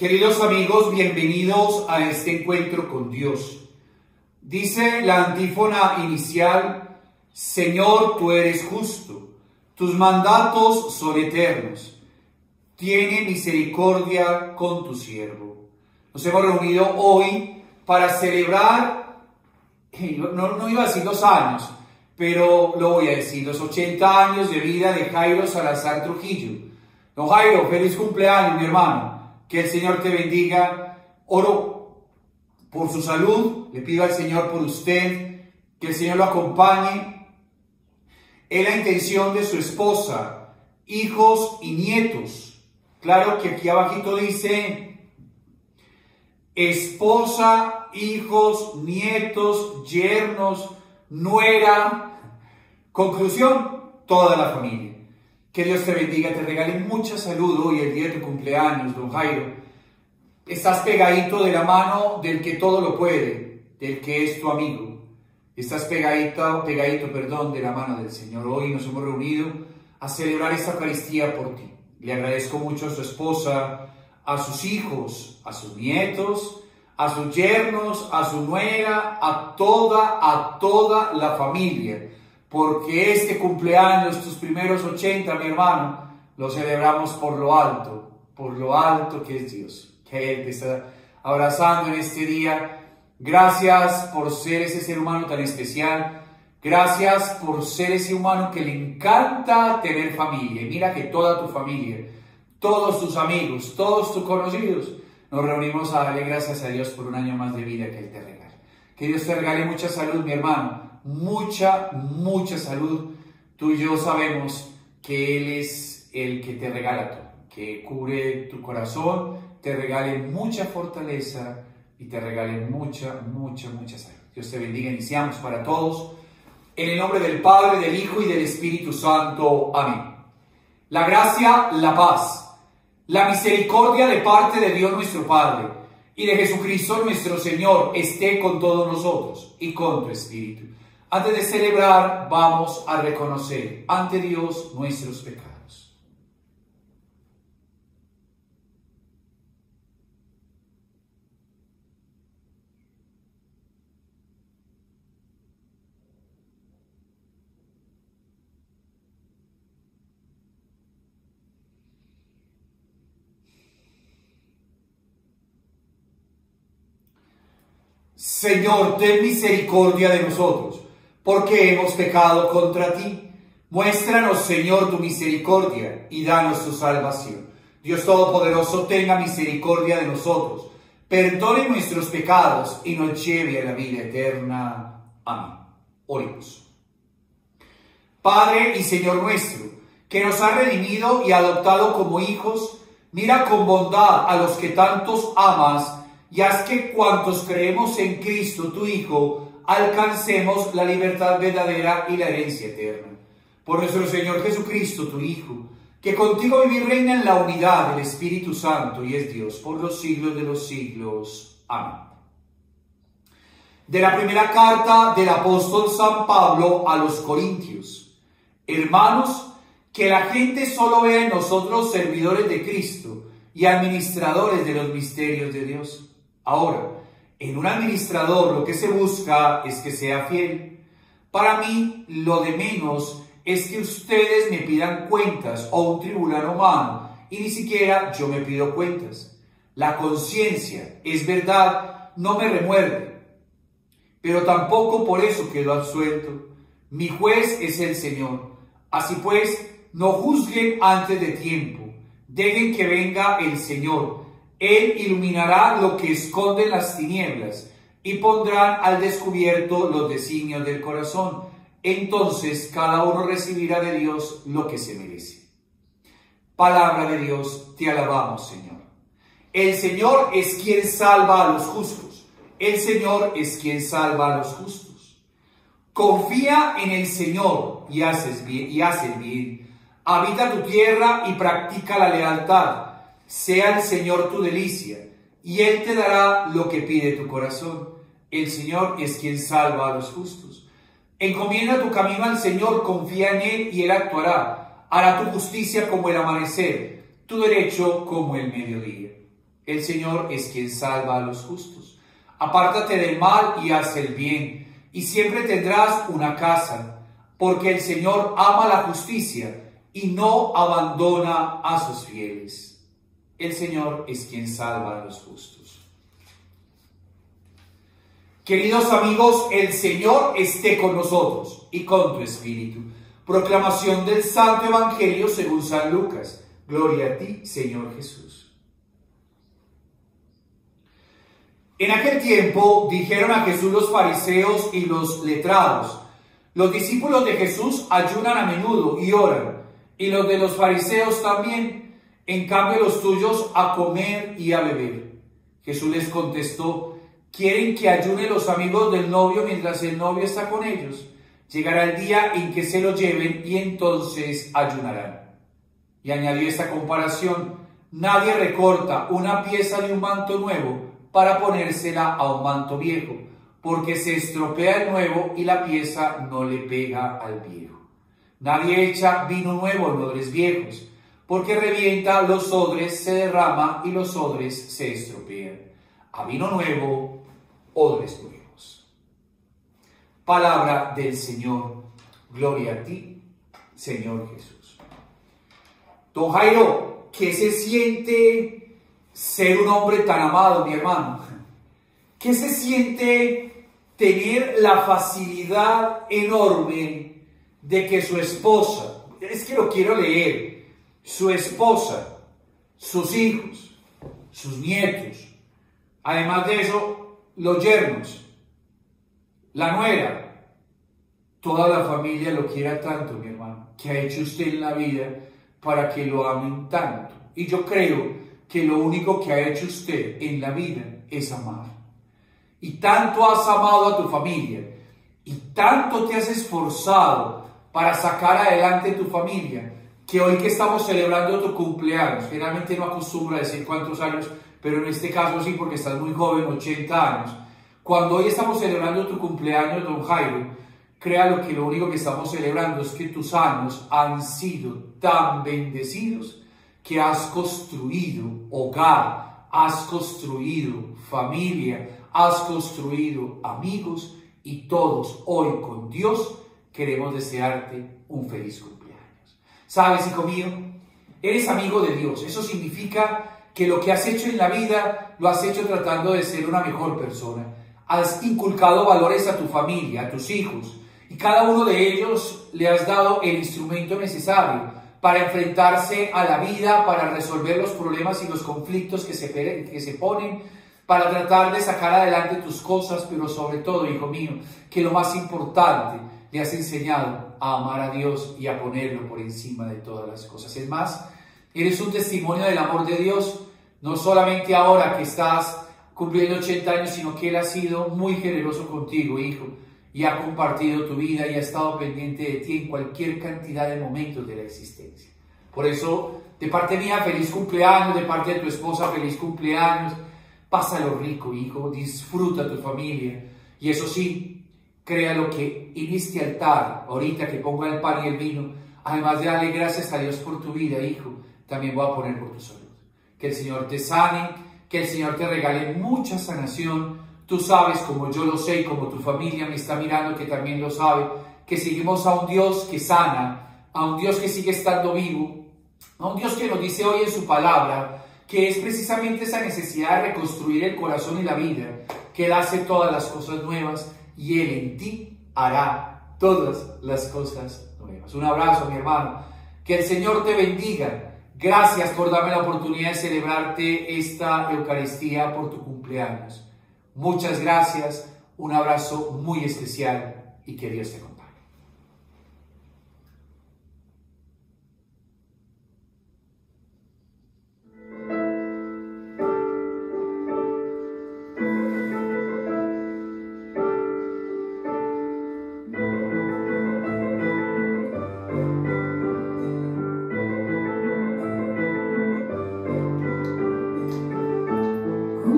Queridos amigos, bienvenidos a este encuentro con Dios. Dice la antífona inicial: Señor, tú eres justo, tus mandatos son eternos, tiene misericordia con tu siervo. Nos hemos reunido hoy para celebrar, no iba a decir los años, pero lo voy a decir, los 80 años de vida de Jairo Salazar Trujillo. Don Jairo, feliz cumpleaños, mi hermano. Que el Señor te bendiga. Oro por su salud, le pido al Señor por usted, que el Señor lo acompañe. Es la intención de su esposa, hijos y nietos. Claro que aquí abajito dice esposa, hijos, nietos, yernos, nuera. Conclusión, toda la familia. Que Dios te bendiga, te regale mucha salud hoy, el día de tu cumpleaños, don Jairo. Estás pegadito de la mano del que todo lo puede, del que es tu amigo. Estás pegadito, de la mano del Señor. Hoy nos hemos reunido a celebrar esta Eucaristía por ti. Le agradezco mucho a su esposa, a sus hijos, a sus nietos, a sus yernos, a su nuera, a toda la familia. Porque este cumpleaños, tus primeros 80, mi hermano, lo celebramos por lo alto que es Dios, que Él te está abrazando en este día. Gracias por ser ese ser humano tan especial. Gracias por ser ese humano que le encanta tener familia. Y mira que toda tu familia, todos tus amigos, todos tus conocidos, nos reunimos a darle gracias a Dios por un año más de vida que Él te regala. Que Dios te regale mucha salud, mi hermano. Mucha salud. Tú y yo sabemos que Él es el que te regala todo, que cubre tu corazón, te regale mucha fortaleza y te regale mucha salud. Dios te bendiga. Iniciamos para todos. En el nombre del Padre, del Hijo y del Espíritu Santo. Amén. La gracia, la paz, la misericordia de parte de Dios nuestro Padre y de Jesucristo nuestro Señor esté con todos nosotros y con tu espíritu. Antes de celebrar, vamos a reconocer ante Dios nuestros pecados. Señor, ten misericordia de nosotros, porque hemos pecado contra ti. Muéstranos, Señor, tu misericordia y danos tu salvación. Dios Todopoderoso, tenga misericordia de nosotros, perdone nuestros pecados y nos lleve a la vida eterna. Amén. Oremos. Padre y Señor nuestro, que nos ha redimido y adoptado como hijos, mira con bondad a los que tantos amas y haz que cuantos creemos en Cristo, tu Hijo, alcancemos la libertad verdadera y la herencia eterna. Por nuestro Señor Jesucristo, tu Hijo, que contigo vive y reina en la unidad del Espíritu Santo y es Dios por los siglos de los siglos. Amén. De la primera carta del apóstol San Pablo a los Corintios. Hermanos, que la gente solo vea en nosotros servidores de Cristo y administradores de los misterios de Dios. Ahora, en un administrador lo que se busca es que sea fiel. Para mí, lo de menos es que ustedes me pidan cuentas o un tribunal humano, y ni siquiera yo me pido cuentas. La conciencia, es verdad, no me remuerde, pero tampoco por eso quedo absuelto. Mi juez es el Señor. Así pues, no juzguen antes de tiempo. Dejen que venga el Señor. Él iluminará lo que esconden las tinieblas y pondrán al descubierto los designios del corazón. Entonces cada uno recibirá de Dios lo que se merece. Palabra de Dios, te alabamos, Señor. El Señor es quien salva a los justos. El Señor es quien salva a los justos. Confía en el Señor y haces bien. Habita tu tierra y practica la lealtad. Sea el Señor tu delicia, y Él te dará lo que pide tu corazón. El Señor es quien salva a los justos. Encomienda tu camino al Señor, confía en Él y Él actuará. Hará tu justicia como el amanecer, tu derecho como el mediodía. El Señor es quien salva a los justos. Apártate del mal y haz el bien, y siempre tendrás una casa, porque el Señor ama la justicia y no abandona a sus fieles. El Señor es quien salva a los justos. Queridos amigos, el Señor esté con nosotros y con tu espíritu. Proclamación del Santo Evangelio según San Lucas. Gloria a ti, Señor Jesús. En aquel tiempo dijeron a Jesús los fariseos y los letrados: los discípulos de Jesús ayunan a menudo y oran, y los de los fariseos también, en cambio los tuyos a comer y a beber. Jesús les contestó: ¿quieren que ayunen los amigos del novio mientras el novio está con ellos? Llegará el día en que se lo lleven y entonces ayunarán. Y añadió esta comparación: nadie recorta una pieza de un manto nuevo para ponérsela a un manto viejo, porque se estropea el nuevo y la pieza no le pega al viejo. Nadie echa vino nuevo en odres viejos, porque revienta los odres, se derrama y los odres se estropean. A vino nuevo, odres nuevos. Palabra del Señor. Gloria a ti, Señor Jesús. Don Jairo, ¿qué se siente ser un hombre tan amado, mi hermano? ¿Qué se siente tener la facilidad enorme de que su esposa, es que lo quiero leer, su esposa, sus hijos, sus nietos, además de eso, los yernos, la nuera, toda la familia lo quiera tanto, mi hermano? ¿Qué ha hecho usted en la vida para que lo amen tanto? Y yo creo que lo único que ha hecho usted en la vida es amar. Y tanto has amado a tu familia, y tanto te has esforzado para sacar adelante tu familia, que hoy que estamos celebrando tu cumpleaños, generalmente no acostumbro a decir cuántos años, pero en este caso sí, porque estás muy joven, 80 años. Cuando hoy estamos celebrando tu cumpleaños, don Jairo, créalo que lo único que estamos celebrando es que tus años han sido tan bendecidos que has construido hogar, has construido familia, has construido amigos, y todos hoy con Dios queremos desearte un feliz cumpleaños. ¿Sabes, hijo mío? Eres amigo de Dios. Eso significa que lo que has hecho en la vida lo has hecho tratando de ser una mejor persona. Has inculcado valores a tu familia, a tus hijos, y cada uno de ellos le has dado el instrumento necesario para enfrentarse a la vida, para resolver los problemas y los conflictos que se ponen, para tratar de sacar adelante tus cosas, pero sobre todo, hijo mío, que lo más importante, le has enseñado a amar a Dios y a ponerlo por encima de todas las cosas. Es más, eres un testimonio del amor de Dios, no solamente ahora que estás cumpliendo 80 años, sino que Él ha sido muy generoso contigo, hijo, y ha compartido tu vida y ha estado pendiente de ti en cualquier cantidad de momentos de la existencia. Por eso, de parte mía, feliz cumpleaños, de parte de tu esposa, feliz cumpleaños. Pásalo rico, hijo, disfruta tu familia. Y eso sí, créalo que en este altar, ahorita que ponga el pan y el vino, además de darle gracias a Dios por tu vida, hijo, también voy a poner por tu salud. Que el Señor te sane, que el Señor te regale mucha sanación. Tú sabes, como yo lo sé, y como tu familia me está mirando, que también lo sabe, que seguimos a un Dios que sana, a un Dios que sigue estando vivo, a un Dios que nos dice hoy en su palabra, que es precisamente esa necesidad de reconstruir el corazón y la vida, que Él hace todas las cosas nuevas, y Él en ti hará todas las cosas nuevas. Un abrazo, mi hermano. Que el Señor te bendiga. Gracias por darme la oportunidad de celebrarte esta Eucaristía por tu cumpleaños. Muchas gracias, un abrazo muy especial y que Dios te acompañe.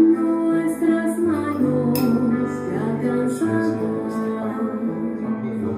Nuestras manos te alcanzan.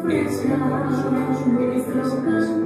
Él será para nosotros un bien interesante.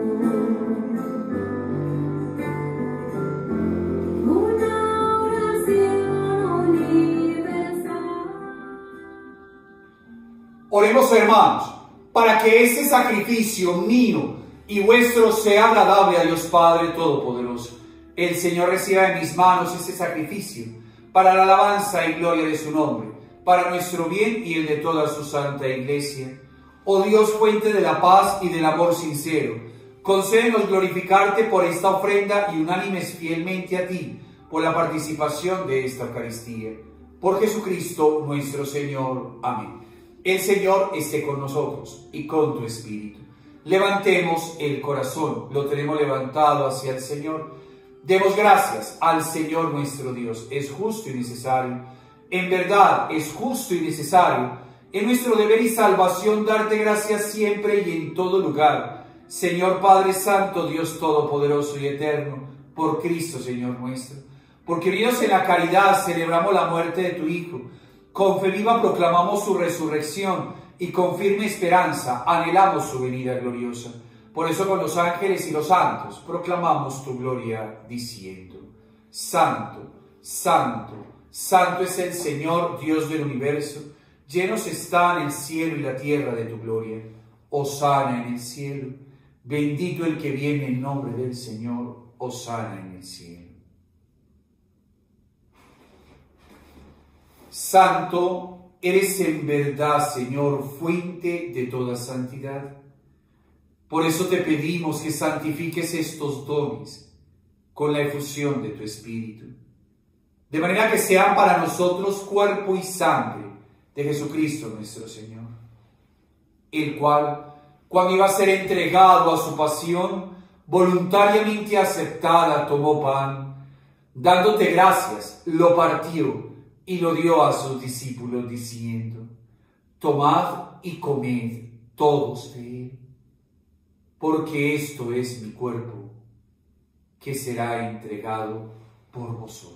Oremos, hermanos, para que este sacrificio mío y vuestro sea agradable a Dios Padre Todopoderoso. El Señor reciba de mis manos este sacrificio para la alabanza y gloria de su nombre, para nuestro bien y el de toda su santa Iglesia. Oh Dios, fuente de la paz y del amor sincero, concédenos glorificarte por esta ofrenda y unánimes fielmente a ti, por la participación de esta Eucaristía. Por Jesucristo nuestro Señor. Amén. El Señor esté con nosotros y con tu espíritu. Levantemos el corazón, lo tenemos levantado hacia el Señor. Demos gracias al Señor nuestro Dios. Es justo y necesario. En verdad es justo y necesario. Es nuestro deber y salvación darte gracias siempre y en todo lugar. Señor Padre Santo, Dios Todopoderoso y Eterno, por Cristo Señor nuestro. Porque unidos en la caridad celebramos la muerte de tu Hijo. Con fe viva proclamamos su resurrección y con firme esperanza anhelamos su venida gloriosa. Por eso con los ángeles y los santos proclamamos tu gloria diciendo: Santo, Santo, Santo es el Señor Dios del universo, llenos están el cielo y la tierra de tu gloria. Hosana en el cielo, bendito el que viene en nombre del Señor, hosana en el cielo. Santo eres en verdad, Señor, fuente de toda santidad. Por eso te pedimos que santifiques estos dones con la efusión de tu Espíritu, de manera que sean para nosotros cuerpo y sangre de Jesucristo nuestro Señor, el cual, cuando iba a ser entregado a su pasión, voluntariamente aceptada, tomó pan, dándote gracias, lo partió y lo dio a sus discípulos diciendo: tomad y comed todos de él, porque esto es mi cuerpo, que será entregado por vosotros.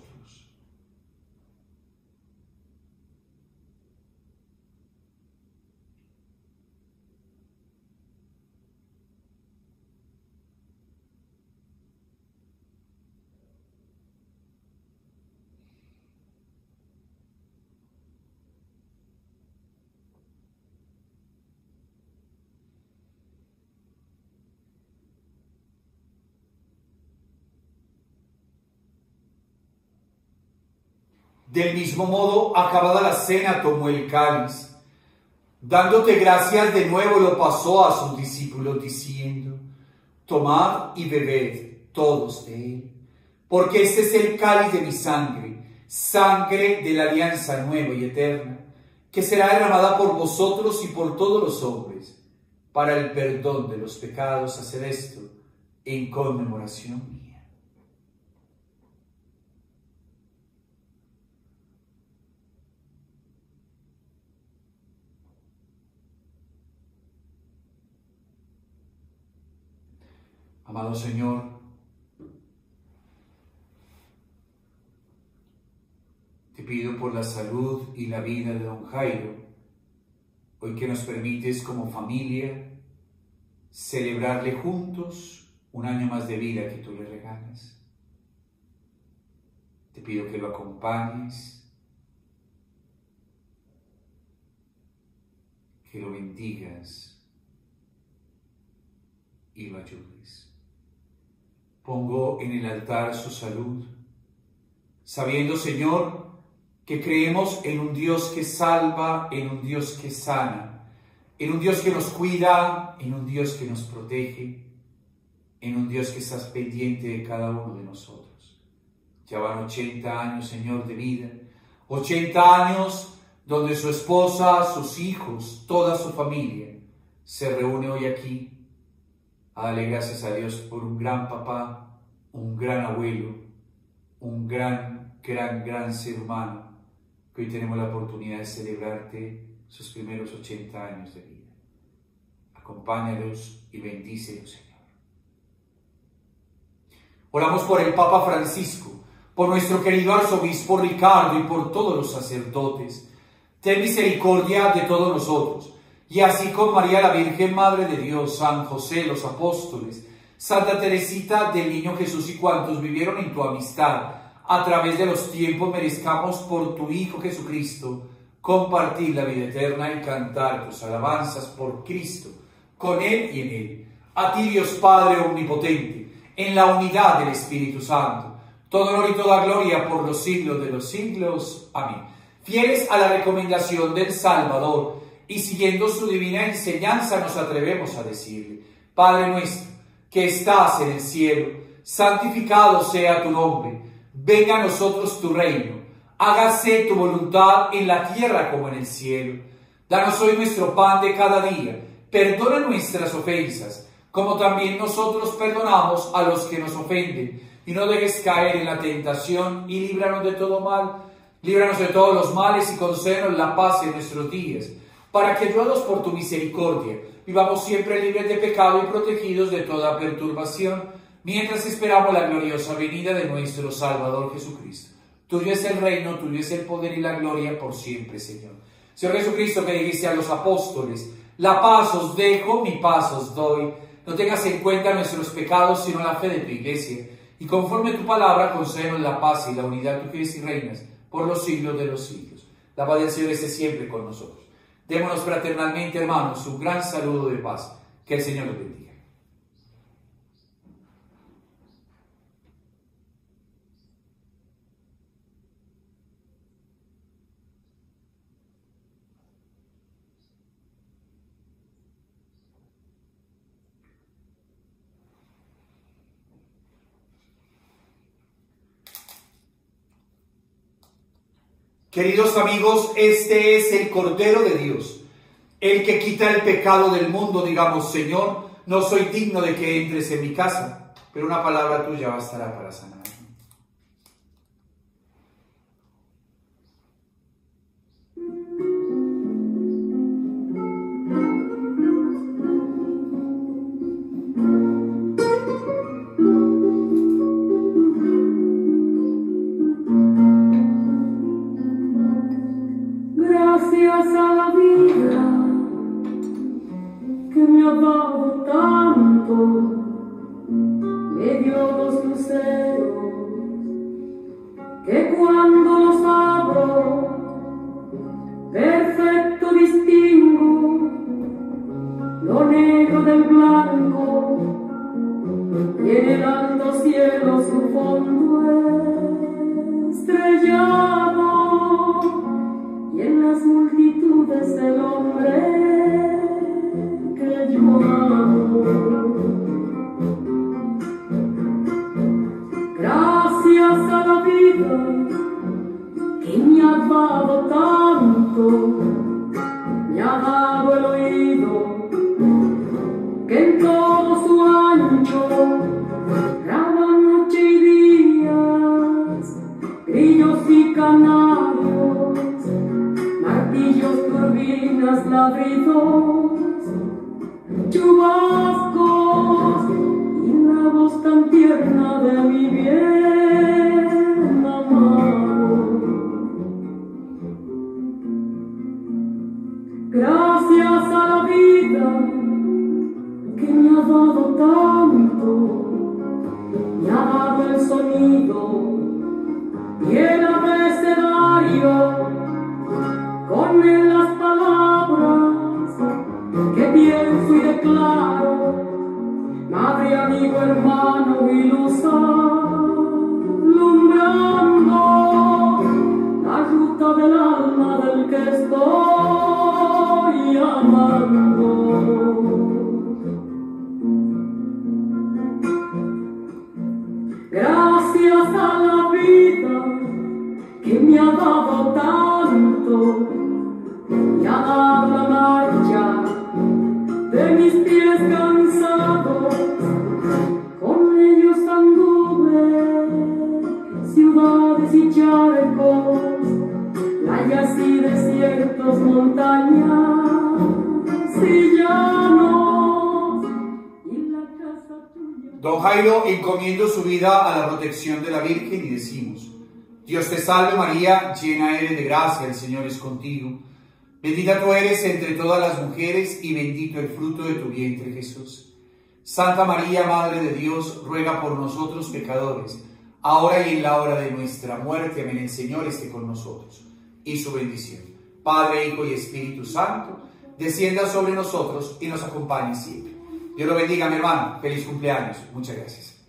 Del mismo modo, acabada la cena, tomó el cáliz. Dándote gracias de nuevo, lo pasó a sus discípulos diciendo: tomad y bebed todos de él, porque este es el cáliz de mi sangre, sangre de la alianza nueva y eterna, que será derramada por vosotros y por todos los hombres, para el perdón de los pecados. Haced esto en conmemoración mía. Amado Señor, te pido por la salud y la vida de don Jairo, hoy que nos permites como familia celebrarle juntos un año más de vida que tú le regalas. Te pido que lo acompañes, que lo bendigas y lo ayudes. Pongo en el altar su salud, sabiendo, Señor, que creemos en un Dios que salva, en un Dios que sana, en un Dios que nos cuida, en un Dios que nos protege, en un Dios que estás pendiente de cada uno de nosotros. Ya van 80 años, Señor, de vida, 80 años donde su esposa, sus hijos, toda su familia se reúne hoy aquí a darle gracias a Dios por un gran papá, un gran abuelo, un gran ser humano, que hoy tenemos la oportunidad de celebrarte sus primeros 80 años de vida. Acompáñalos y bendícelos, Señor. Oramos por el Papa Francisco, por nuestro querido arzobispo Ricardo y por todos los sacerdotes. Ten misericordia de todos nosotros y así con María la Virgen, Madre de Dios, San José, los apóstoles, Santa Teresita del Niño Jesús y cuantos vivieron en tu amistad, a través de los tiempos merezcamos por tu Hijo Jesucristo compartir la vida eterna y cantar tus alabanzas por Cristo, con Él y en Él. A ti, Dios Padre omnipotente, en la unidad del Espíritu Santo, todo honor y toda gloria por los siglos de los siglos. Amén. Fieles a la recomendación del Salvador y siguiendo su divina enseñanza, nos atrevemos a decirle: Padre nuestro, que estás en el cielo, santificado sea tu nombre. Venga a nosotros tu reino. Hágase tu voluntad en la tierra como en el cielo. Danos hoy nuestro pan de cada día. Perdona nuestras ofensas, como también nosotros perdonamos a los que nos ofenden. Y no dejes caer en la tentación y líbranos de todo mal. Líbranos de todos los males y concédenos la paz en nuestros días, para que, ayudados por tu misericordia, vivamos siempre libres de pecado y protegidos de toda perturbación, mientras esperamos la gloriosa venida de nuestro Salvador Jesucristo. Tuyo es el reino, tuyo es el poder y la gloria por siempre, Señor. Señor Jesucristo, que dijiste a los apóstoles: la paz os dejo, mi paz os doy. No tengas en cuenta nuestros pecados, sino la fe de tu Iglesia. Y conforme a tu palabra, concédenos la paz y la unidad, tú que eres y reinas por los siglos de los siglos. La paz del Señor esté siempre con nosotros. Démonos fraternalmente, hermanos, un gran saludo de paz. Que el Señor los bendiga. Queridos amigos, este es el Cordero de Dios, el que quita el pecado del mundo. Digamos: Señor, no soy digno de que entres en mi casa, pero una palabra tuya bastará para sanarme. Gracias a la vida que me ha dado tanto, me dio dos luceros que cuando los abro perfecto distingo lo negro del blanco, y en el alto cielo su fondo estrellado, y en las multitudes el hombre que yo amo. Gracias a la vida que me ha dado tanto, me ha dado el oído que en todo su ancho graba noche y días, grillos y canarios, martillos, turbinas, ladridos, chubascos y la voz tan tierna de mi bien amado. Gracias a la vida que me ha dado tanto, me ha dado el sonido y el abecedario, con él las palabras que pienso y declaro, madre, amigo, hermano y luz alumbrando la ruta del alma del que estoy amando. Gracias a la vida que me ha dado tanto, me ha dado la marcha de mis pies cansados, con ellos anduve ciudades y charcos, playas y desiertos, montañas y llanos, y la casa tuya. Don Jairo encomiendo su vida a la protección de la Virgen y decimos: Dios te salve María, llena eres de gracia, el Señor es contigo. Bendita tú eres entre todas las mujeres y bendito el fruto de tu vientre, Jesús. Santa María, Madre de Dios, ruega por nosotros pecadores, ahora y en la hora de nuestra muerte. Amén. El Señor esté con nosotros. Y su bendición, Padre, Hijo y Espíritu Santo, descienda sobre nosotros y nos acompañe siempre. Dios lo bendiga, mi hermano. Feliz cumpleaños. Muchas gracias.